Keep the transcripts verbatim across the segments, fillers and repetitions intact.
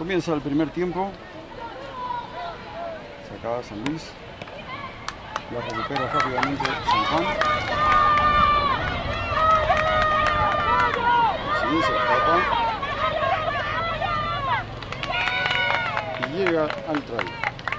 Comienza el primer tiempo. Sacaba San Luis. La recupera rápidamente San Juan. Sí, se escapa. Y llega al try.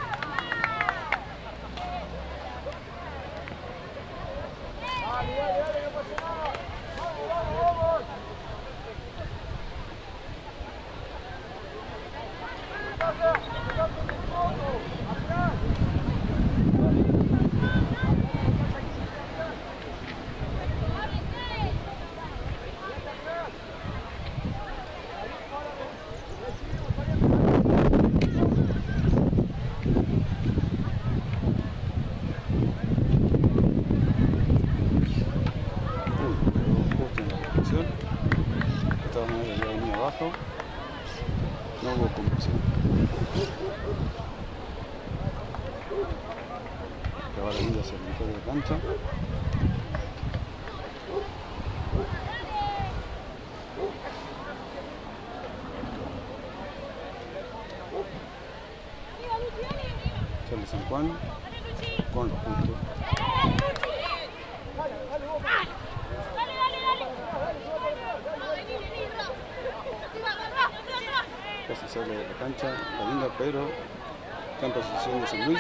No hubo conversión. Que ahora ir hacia el interior de cancha. Sale San Juan con los puntos. Casi sale de la cancha, la linda, pero está en posición de San Luis.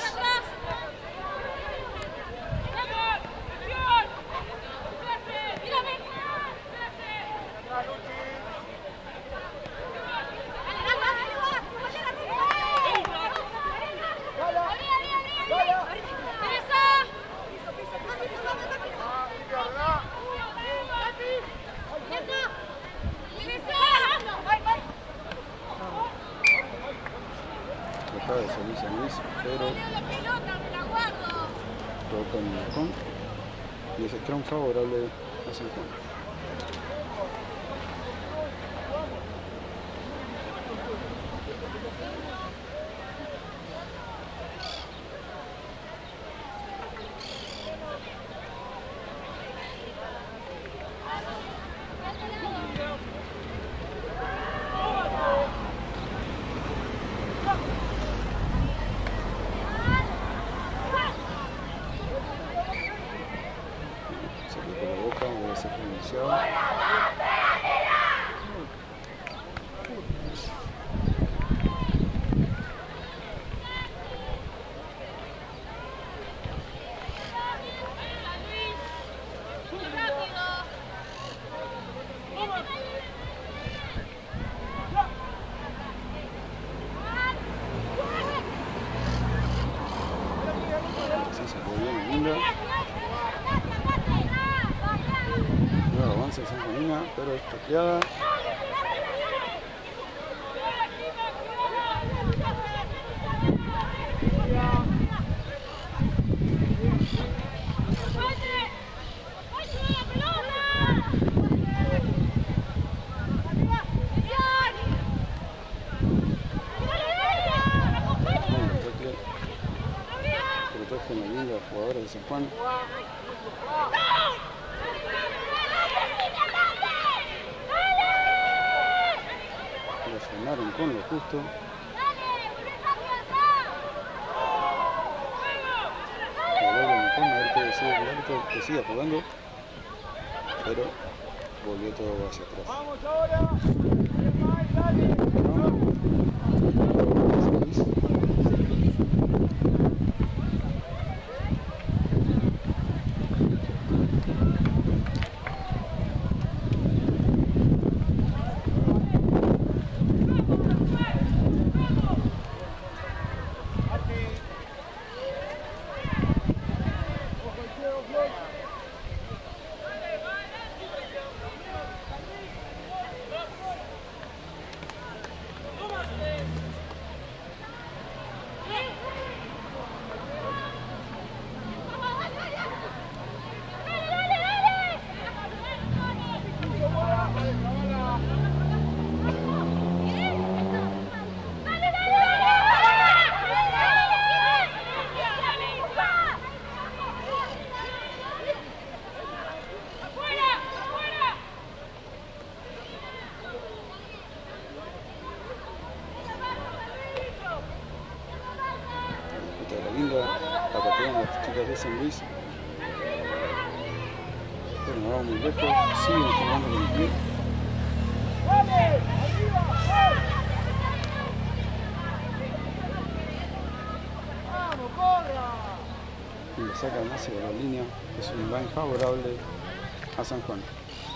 Acaba de salir San Luis, pero toca en el balcón y ese scrum favorable a San Juan. Nuevo avance de San Juanina, pero es tacleada. Protegen la linda jugadora de San Juan. Lo frenaron con lo justo. A ver qué decide el árbitro, que siga jugando, pero volvió todo hacia atrás. ¡Vamos ahora! quedan las chicas de San Luis. Pero no vamos muy lejos, siguen jugando con el pie. Y le sacan hacia la línea, es un line favorable a San Juan.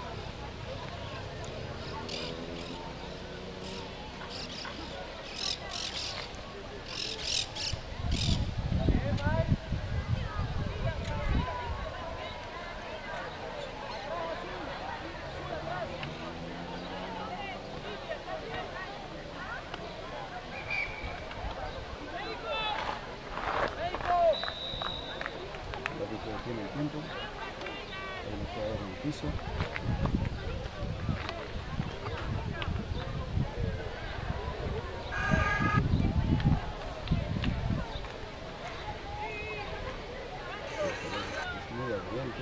Tiene el tiempo, hay un jugador en el piso. Es muy aburriente.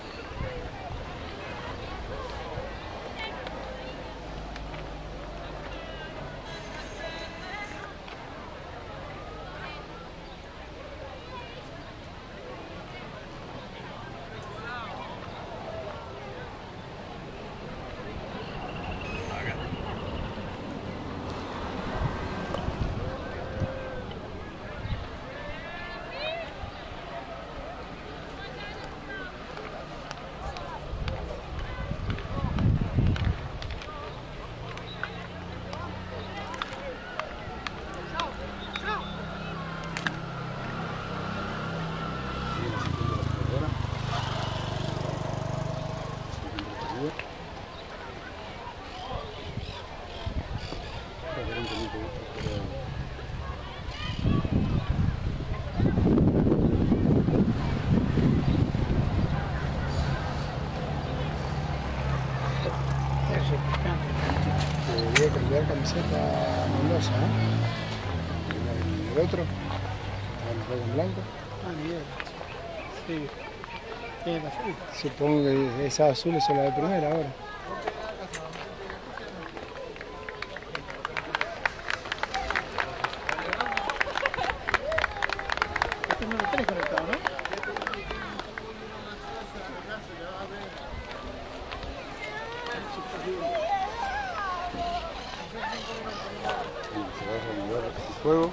Debería cambiar camiseta Mendoza, ¿eh? El otro, el en blanco. Ah, Miguel. Sí. ¿Quién es azul? Supongo que esas azules son las de primera ahora. Este es número tres conectado, ¿no? Se va a reanudar el juego.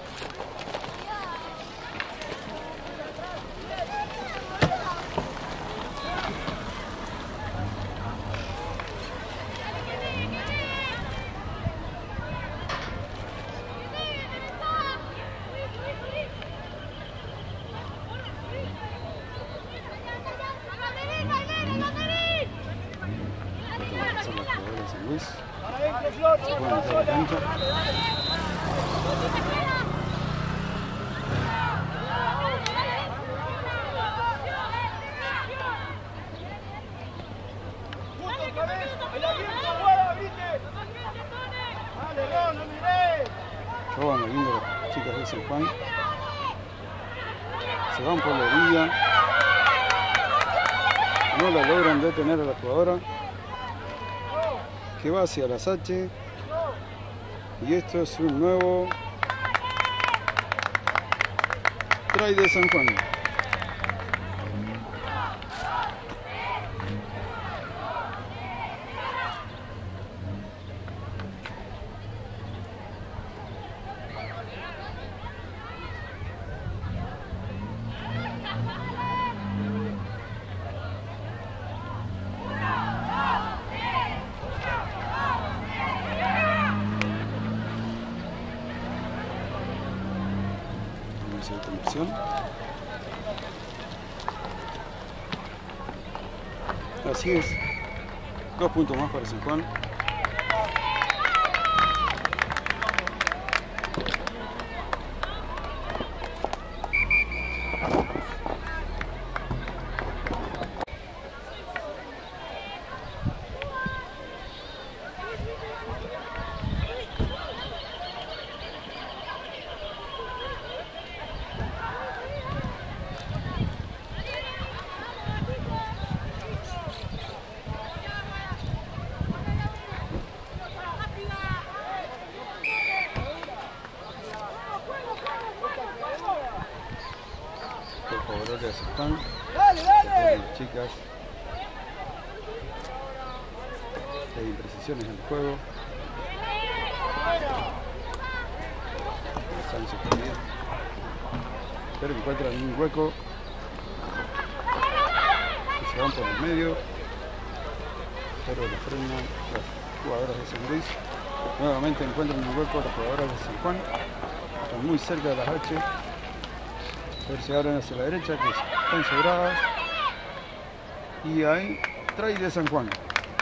Son las jugadoras de San Luis. Se pueden entrar a la cancha. Yo van viendo las chicas de San Juan. Se van por la orilla. No la logran detener a la jugadora, que va hacia las H. Y esto es un nuevo try de San Juan. De conexión. Así es, dos puntos más para San Juan. Por favor, de San Juan, las chicas. Hay imprecisiones en el juego. Sánchez también. Pero encuentran un hueco. Y se van por el medio. Pero lo frenan las jugadoras de San Luis. Nuevamente encuentran un hueco las jugadoras de San Juan. Están muy cerca de las H. A ver si abren hacia la derecha, que están sobradas. Y ahí, try de San Juan.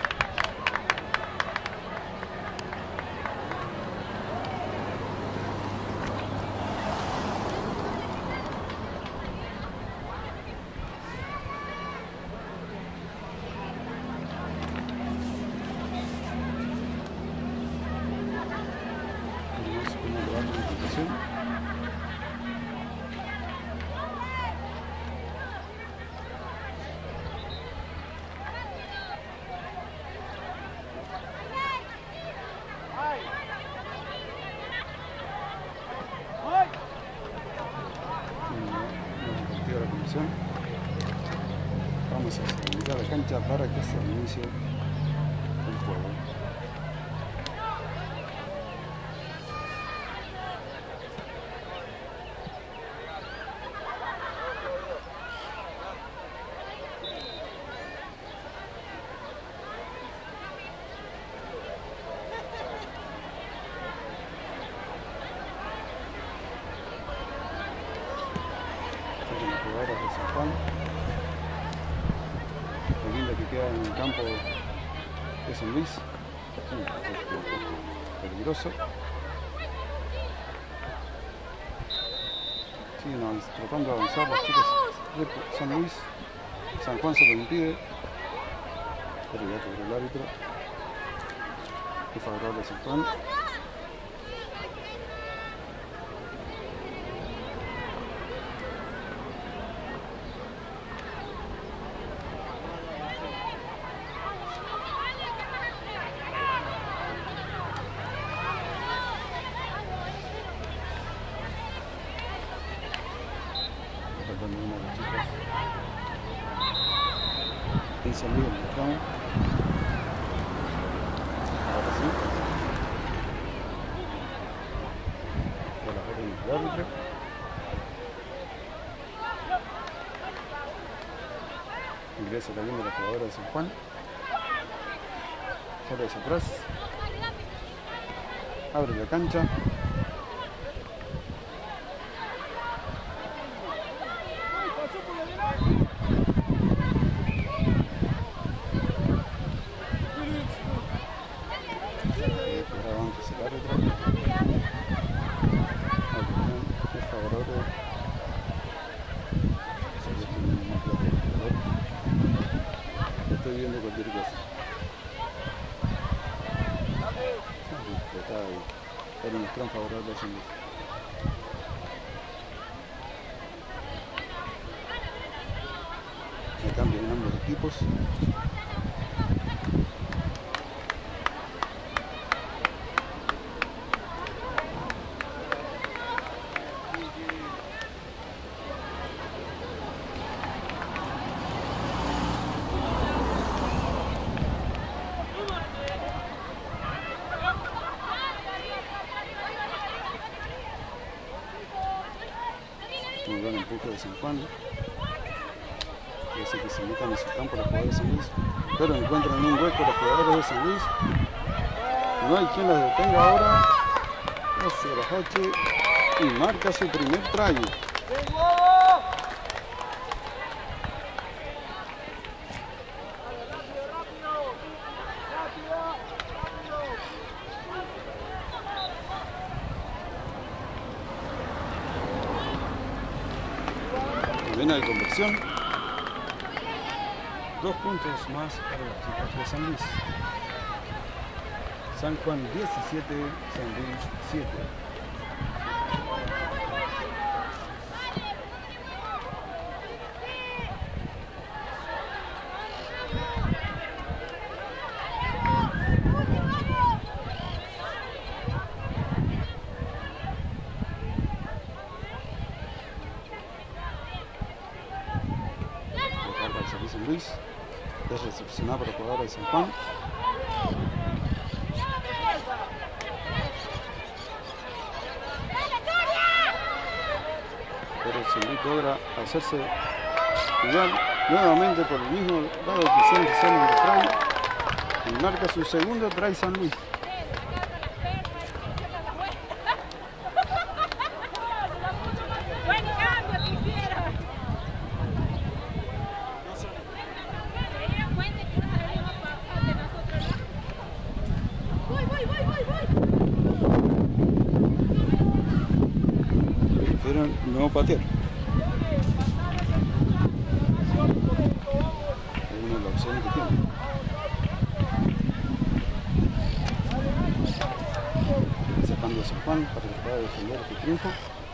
Vamos a habilitar la cancha para que se inicie el juego. Las jugadoras de San Juan. Lo linda que queda en el campo de San Luis. Un poco peligroso. Siguen tratando de avanzar las chicas de San Luis. San Juan se lo impide. Pero ya cobró el árbitro. Es favorable a San Juan. Una de las chicas en San Luis, estamos. Ahora sí. De las órdenes del árbitro. Ingresa también de la jugadora de San Juan. Sale hacia atrás. Abre la cancha. Estoy viendo cualquier cosa. Está ahí. Era un strong favorable a San Luis. Me cambian ambos equipos. Muy buen empuje de San Juan. Parece que se metan en su campo los jugadores de San Luis, pero encuentran un hueco los jugadores de San Luis. No hay quien los detenga ahora. Hacia la H y marca su primer try. Viene de conversión. Dos puntos más para las chicas de San Luis. San Juan diecisiete, San Luis siete. San Luis. Es recepcionado por los jugadores de San Juan. Pero San Luis logra hacerse jugar nuevamente por el mismo lado que siempre sale de try. Y marca su segundo try San Luis. Prefieren no patear. Es una de las opciones que tienen. Sacando a San Juan para tratar de defender este triunfo.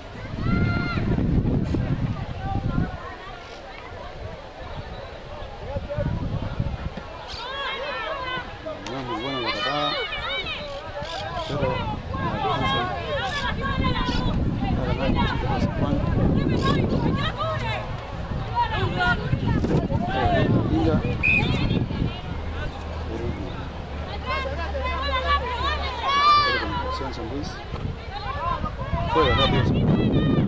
No es muy buena la patada, pero la defensa va a ganar el chico de San Juan. Linda. San Luis. Juega rápido.